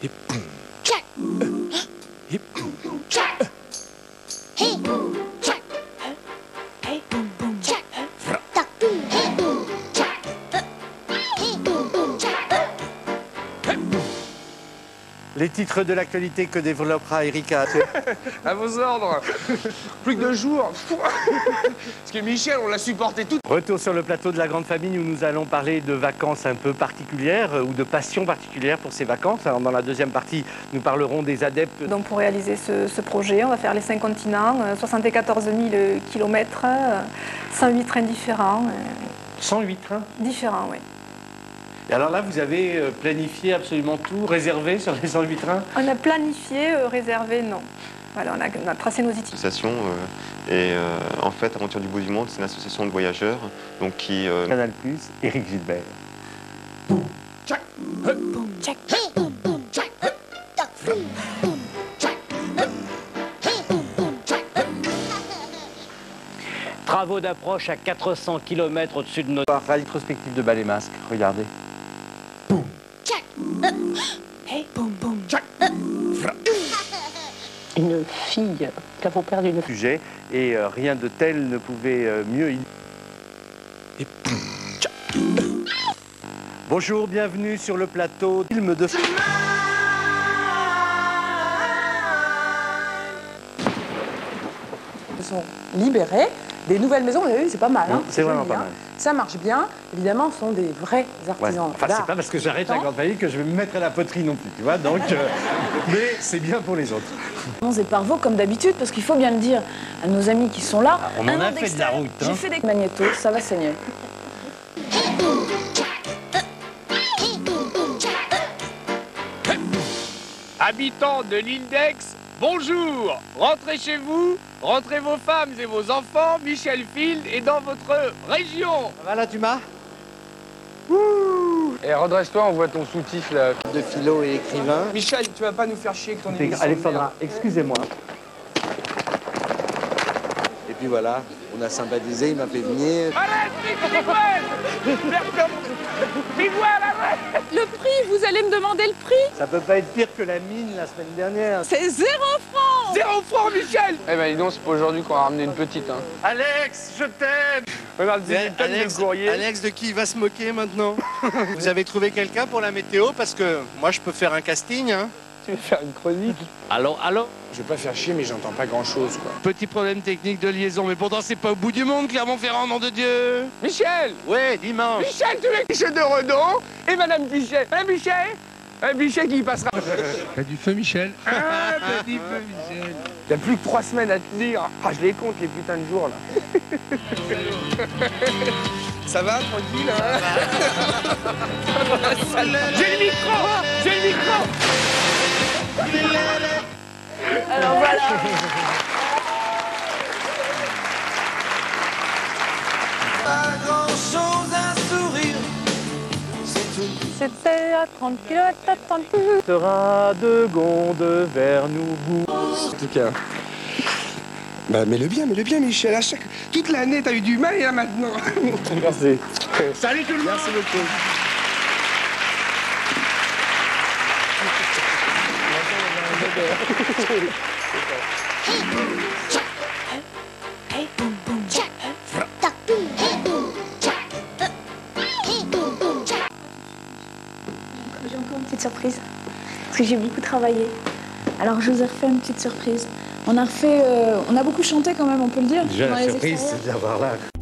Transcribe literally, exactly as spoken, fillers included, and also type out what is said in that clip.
Hip. Hip. Hey. Hey. Tak. Les titres de l'actualité que développera Erika. À vos ordres. Plus que deux jours. Parce que Michel, on l'a supporté tout. Retour sur le plateau de la grande famille où nous allons parler de vacances un peu particulières ou de passion particulière pour ces vacances. Alors dans la deuxième partie, nous parlerons des adeptes. Donc pour réaliser ce, ce projet, on va faire les cinq continents, soixante-quatorze mille kilomètres, cent huit trains différents. cent huit trains Différents, oui. Et alors là, vous avez planifié absolument tout, réservé sur les cent huit trains? On a planifié, euh, réservé, non. Voilà, on a, on a tracé nos itinéraires. L'association euh, est euh, en fait Aventure du bout du monde, c'est une association de voyageurs donc qui. Euh... Canal plus, Éric Gilbert. Check. Boom, check. Hey. Boom, boom, check. Tak. Boom, check. Hey. Boom, boom, check. Travaux d'approche à quatre cents kilomètres au-dessus de nos... La rétrospective de Ballet Masque, regardez. Check. Hey. Boom, boom, check. Une fille, nous avons perdu une fille. Sujet, et euh, rien de tel ne pouvait euh, mieux... Et... Bonjour, bienvenue sur le plateau. Film de... Ils sont libérés. Des nouvelles maisons, vous avez vu, c'est pas mal. Hein, c'est vraiment joli, pas hein. mal. Ça marche bien. Évidemment, ce sont des vrais artisans. Ouais. Enfin, c'est pas parce que j'arrête la grande famille que je vais me mettre à la poterie non plus, tu vois. Donc, euh... mais c'est bien pour les autres. C'est par vous comme d'habitude, parce qu'il faut bien le dire à nos amis qui sont là. Ah, on en a fait de la route. Hein. J'ai fait des magnétos, ça va saigner. Habitants de l'île d'Aix, bonjour. Rentrez chez vous, rentrez vos femmes et vos enfants. Michel Field est dans votre région. Ça va là, tu m'as? Et redresse-toi, on voit ton soutif là. De philo et écrivain. Michel, tu vas pas nous faire chier avec ton émission. Alexandra, excusez-moi. Et puis voilà, on a sympathisé, il m'a fait venir. Arrête, Miguel. Miguel, arrête. Le prix, vous allez me demander le prix? Ça peut pas être pire que la mine la semaine dernière. C'est zéro franc. Zéro franc, Michel. Eh ben dis donc, c'est pas aujourd'hui qu'on a ramené une petite. Hein. Alex, je t'aime. Regarde, c'est Alex, de courrier. Alex, de qui il va se moquer maintenant? Vous avez trouvé quelqu'un pour la météo? Parce que moi, je peux faire un casting. Hein. Tu veux faire une chronique? Allô, allô? Je vais pas faire chier, mais j'entends pas grand-chose, quoi. Petit problème technique de liaison, mais pourtant, c'est pas au bout du monde, Clermont-Ferrand, nom de Dieu. Michel. Ouais, dimanche. Michel, tu es Michel de Redon et Madame Tichet. Hein, Michel? Un Michel qui y passera. T'as du feu, Michel. Ah, petit feu, Michel. Il y a plus que trois semaines à tenir. Ah, je les compte, les putains de jours, là. Ça va, tranquille, hein? J'ai le micro. J'ai le micro. Alors voilà. Pas grand-chose à sourire, c'est tout. C'était à trente kilomètres, à trente Sera de Gondes vers nous. En tout cas. Bah, mets-le bien, mets-le bien, Michel. À chaque... Toute l'année, t'as eu du mal et là maintenant. Merci. Salut tout le monde. Merci beaucoup. Hey. Boom, boom, check. Tak. Hey. Boom, check. Hey. Boom, boom, check. J'ai encore une petite surprise, parce que j'ai beaucoup travaillé. Alors je vous ai refait une petite surprise. On a refait, euh, on a beaucoup chanté quand même, on peut le dire. Déjà, dans la les surprise, extérieurs. c'est d'avoir là.